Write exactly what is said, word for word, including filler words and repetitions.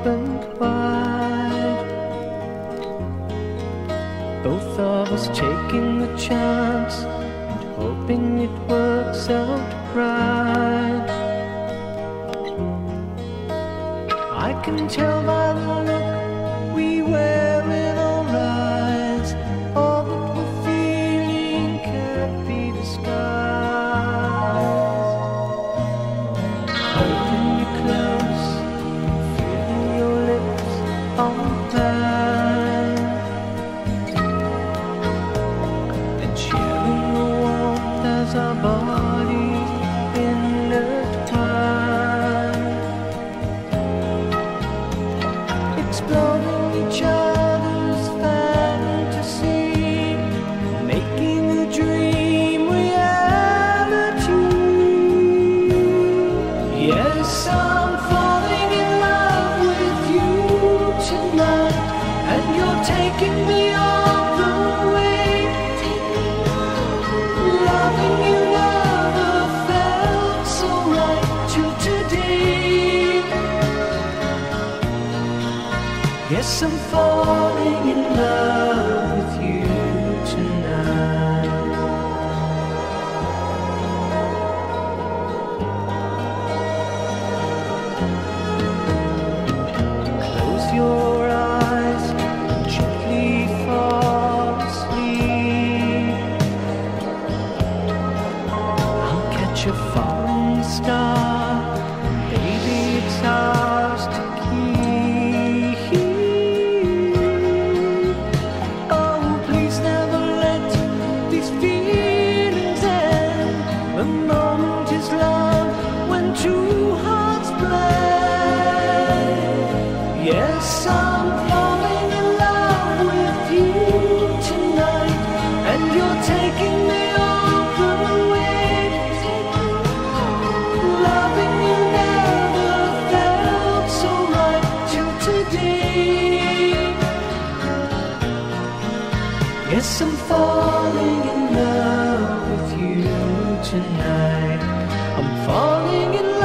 opened wide, both of us taking the chance and hoping it works out right. I can tell by the look we wear in our eyes, all that we're feeling can't be disguised. Holding you close, feeling your lips on mine, and sharing the warmth as our bodies intertwine, exploring each other's fantasy, making a dream reality. Yes, I'm falling in love with you tonight, and you're taking me all the way. Loving you never felt so right till today. Yes, I'm falling in love with you tonight. Close your eyes and gently fall asleep. I'll catch a falling star, baby, it's ours to keep. Oh, please never let these feelings end. The moment is love when two hearts blend. Yes, I'm falling in love with you tonight, and you're taking me all the way. Loving you never felt so right till today. Yes, I'm falling in love with you tonight. I'm falling in love.